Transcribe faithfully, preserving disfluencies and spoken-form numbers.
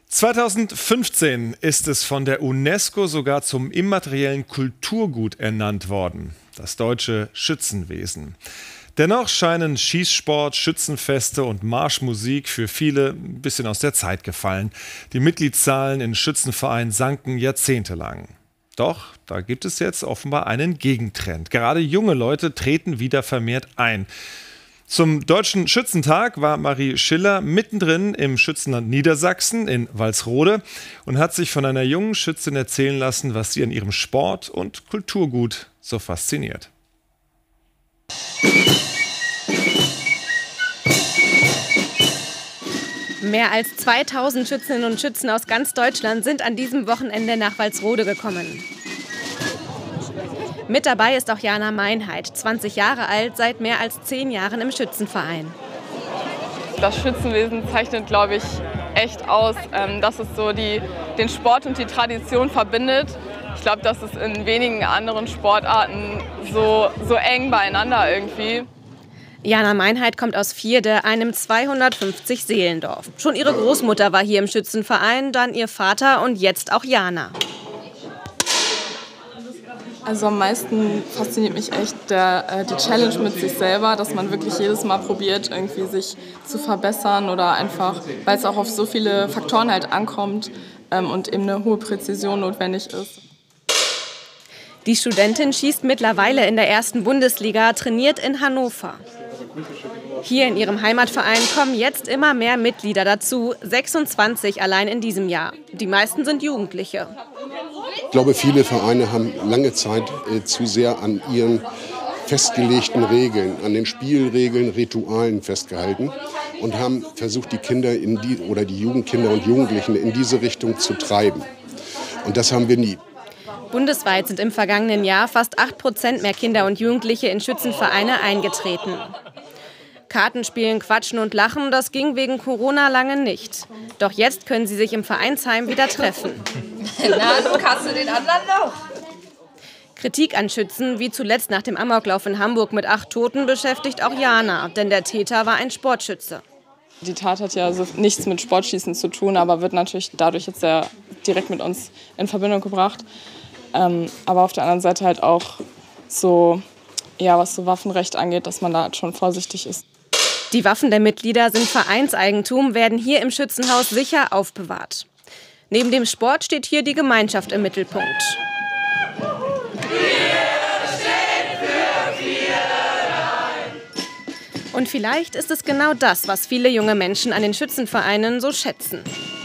zweitausendfünfzehn ist es von der UNESCO sogar zum immateriellen Kulturgut ernannt worden, das deutsche Schützenwesen. Dennoch scheinen Schießsport, Schützenfeste und Marschmusik für viele ein bisschen aus der Zeit gefallen. Die Mitgliedszahlen in Schützenvereinen sanken jahrzehntelang. Doch da gibt es jetzt offenbar einen Gegentrend. Gerade junge Leute treten wieder vermehrt ein. Zum Deutschen Schützentag war Marie Schiller mittendrin im Schützenland Niedersachsen in Walsrode und hat sich von einer jungen Schützin erzählen lassen, was sie an ihrem Sport und Kulturgut so fasziniert. Mehr als zweitausend Schützinnen und Schützen aus ganz Deutschland sind an diesem Wochenende nach Walsrode gekommen. Mit dabei ist auch Jana Meinheit, zwanzig Jahre alt, seit mehr als zehn Jahren im Schützenverein. Das Schützenwesen zeichnet, glaube ich, echt aus, dass es so die, den Sport und die Tradition verbindet. Ich glaube, das ist in wenigen anderen Sportarten so, so eng beieinander irgendwie. Jana Meinheit kommt aus Vierde, einem zweihundertfünfzig Seelendorf. Schon ihre Großmutter war hier im Schützenverein, dann ihr Vater und jetzt auch Jana. Also am meisten fasziniert mich echt der, äh, die Challenge mit sich selber, dass man wirklich jedes Mal probiert, irgendwie sich zu verbessern oder einfach, weil es auch auf so viele Faktoren halt ankommt ähm, und eben eine hohe Präzision notwendig ist. Die Studentin schießt mittlerweile in der ersten Bundesliga, trainiert in Hannover. Hier in ihrem Heimatverein kommen jetzt immer mehr Mitglieder dazu, sechsundzwanzig allein in diesem Jahr. Die meisten sind Jugendliche. Ich glaube, viele Vereine haben lange Zeit äh, zu sehr an ihren festgelegten Regeln, an den Spielregeln, Ritualen festgehalten und haben versucht, die Kinder in die, oder die Jugendkinder und Jugendlichen in diese Richtung zu treiben. Und das haben wir nie. Bundesweit sind im vergangenen Jahr fast acht Prozent mehr Kinder und Jugendliche in Schützenvereine eingetreten. Kartenspielen, Quatschen und Lachen, das ging wegen Corona lange nicht. Doch jetzt können sie sich im Vereinsheim wieder treffen. Na, so kannst du den anderen noch. Kritik an Schützen, wie zuletzt nach dem Amoklauf in Hamburg mit acht Toten, beschäftigt auch Jana, denn der Täter war ein Sportschütze. Die Tat hat ja so nichts mit Sportschießen zu tun, aber wird natürlich dadurch jetzt sehr direkt mit uns in Verbindung gebracht. Ähm, aber auf der anderen Seite halt auch so, ja, was so Waffenrecht angeht, dass man da halt schon vorsichtig ist. Die Waffen der Mitglieder sind Vereinseigentum, werden hier im Schützenhaus sicher aufbewahrt. Neben dem Sport steht hier die Gemeinschaft im Mittelpunkt. Und vielleicht ist es genau das, was viele junge Menschen an den Schützenvereinen so schätzen.